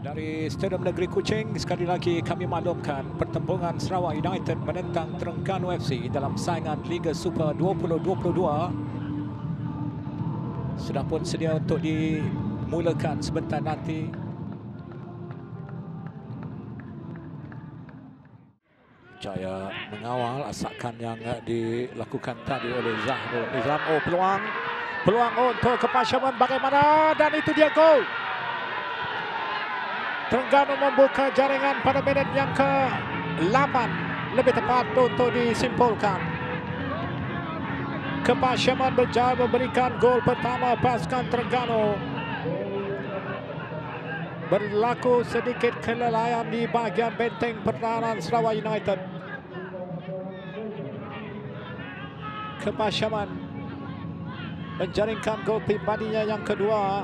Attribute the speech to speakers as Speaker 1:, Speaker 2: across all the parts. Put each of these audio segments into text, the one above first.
Speaker 1: Dari Stadium Negeri Kuching, sekali lagi kami maklumkan pertembungan Sarawak United menentang Terengganu FC dalam saingan Liga Super 2022 sudah pun sedia untuk dimulakan sebentar nanti. Jaya mengawal asakan yang dilakukan tadi oleh Zahrul Nizam. Oh, peluang untuk Kepasyaman bagaimana, dan itu dia gol. Terengganu membuka jaringan pada minit yang ke-8, lebih tepat untuk disimpulkan. Kepasyaman berjaya memberikan gol pertama pasukan Terengganu. Berlaku sedikit kelelayan di bahagian benteng pertahanan Sarawak United. Kepasyaman menjaringkan gol pribadinya yang kedua.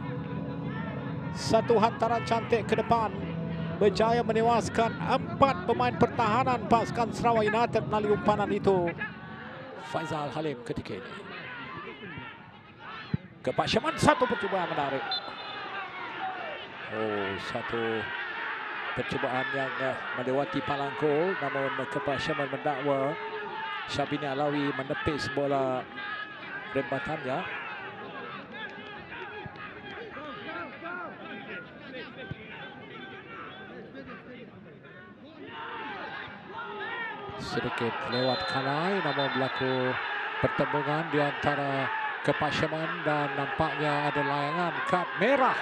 Speaker 1: Satu hantaran cantik ke depan, berjaya menewaskan 4 pemain pertahanan pasukan Sarawak United melalui umpanan itu. Faizal Halim ketika ini. Kepasyaman, satu percubaan menarik. Oh, satu percubaan yang melewati palang gol, namun Kepasyaman mendakwa Syabini Alawi menepis bola rempatannya. Sedikit lewat kanai, namun berlaku pertembungan di antara Kepasyaman dan nampaknya ada layangan kad merah.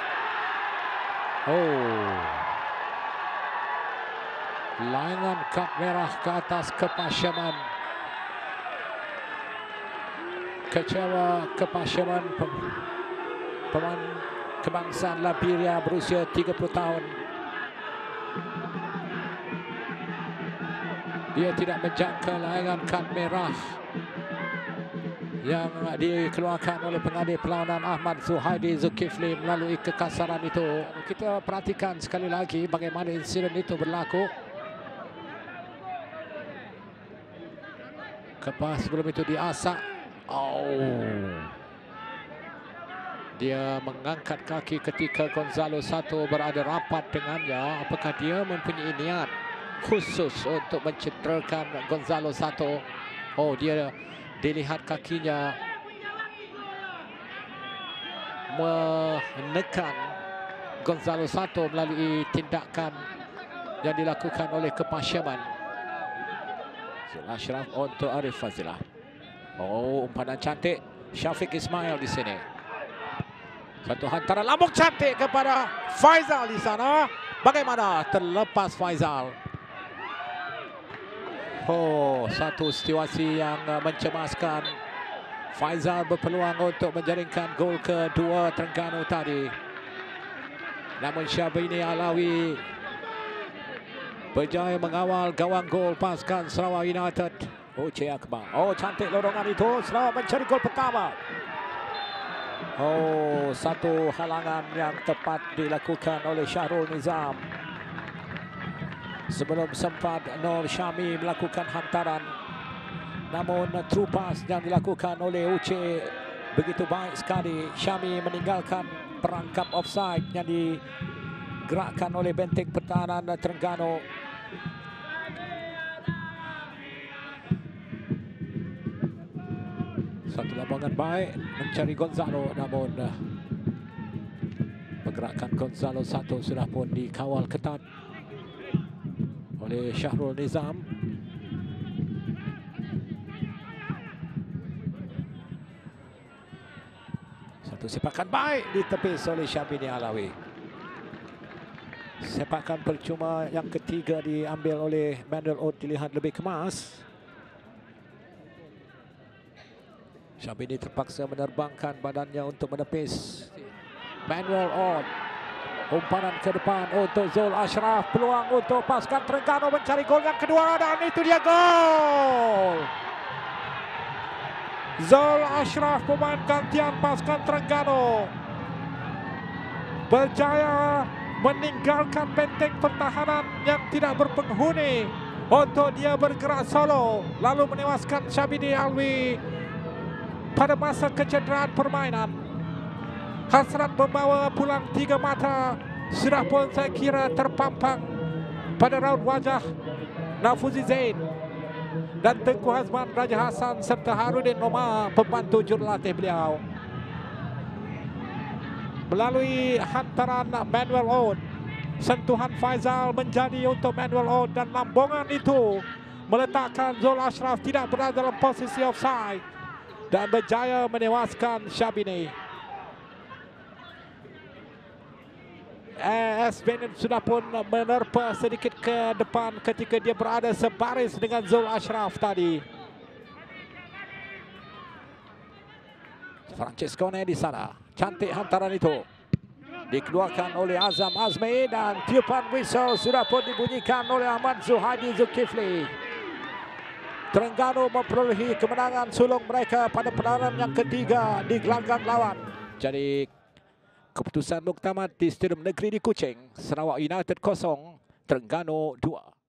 Speaker 1: Oh, layangan kad merah ke atas Kepasyaman. Kecewa Kepasyaman, pemain kebangsaan Liberia berusia 30 tahun. Dia tidak menjangka layangan kad merah yang dikeluarkan oleh pengadil perlawanan Ahmad Zuhaidi Zulkifli melalui kekasaran itu. Kita perhatikan sekali lagi bagaimana insiden itu berlaku. Kepas sebelum itu diasak. Oh, dia mengangkat kaki ketika Gonzalo Sato berada rapat dengannya. Apakah dia mempunyai niat khusus untuk mencederakan Gonzalo Sato? Oh, dia dilihat kakinya menekan Gonzalo Sato melalui tindakan yang dilakukan oleh Kepasyaman. Zul Ashraf untuk Arif Fazilah. Oh, umpanan cantik Syafiq Ismail di sini. Satu hantaran lambung cantik kepada Faizal di sana. Bagaimana terlepas Faizal? Oh, satu situasi yang mencemaskan. Faizal berpeluang untuk menjaringkan gol kedua Terengganu tadi. Namun Syabini Alawi berjaya mengawal gawang gol pasukan Sarawak United. Oh, Cik Akbar. Oh, cantik lorongan itu. Sarawak mencari gol pertama. Oh, satu halangan yang tepat dilakukan oleh Syahrul Nizam. Sebelum sempat Nur Syami melakukan hantaran, namun true pass yang dilakukan oleh Uche begitu baik sekali. Syami meninggalkan perangkap offside yang digerakkan oleh benteng pertahanan Terengganu. Satu lambangan baik mencari Gonzalo, namun pergerakan Gonzalo Sato sudah pun dikawal ketat oleh Syahrul Nizam. Satu sepakan baik ditepis oleh Syabini Alawi. Sepakan percuma yang ketiga diambil oleh Manuel Ot, dilihat lebih kemas. Syabini terpaksa menerbangkan badannya untuk menepis Manuel Ot. Umpanan ke depan untuk Zul Ashraf. Peluang untuk pasukan Terengganu mencari gol yang kedua, dan itu dia gol. Zul Ashraf, pemain gantian pasukan Terengganu, berjaya meninggalkan benteng pertahanan yang tidak berpenghuni untuk dia bergerak solo, lalu menewaskan Syabini Alawi pada masa kecederaan permainan. Hasrat membawa pulang 3 mata sudah pun saya kira terpampang pada raut wajah Nafuzi Zain dan Tengku Hazman Raja Hassan serta Harudin Omar, pembantu jurulatih beliau. Melalui hantaran Manuel Ot, sentuhan Faizal menjadi untuk Manuel Ot, dan lambungan itu meletakkan Zul Ashraf tidak berada dalam posisi offside dan berjaya menewaskan Syabini. AS Benin sudah pun menerpa sedikit ke depan ketika dia berada sebaris dengan Zul Ashraf tadi. Francesco di sana, cantik hantaran itu dikeluarkan oleh Azam Azmi, dan tiupan whistle sudah pun dibunyikan oleh Ahmad Zuhadi Zulkifli. Terengganu memperolehi kemenangan sulung mereka pada peranan yang ketiga di gelanggang lawan. Jadi keputusan muktamad di Stadium Negeri di Kuching, Sarawak United 0, Terengganu 2.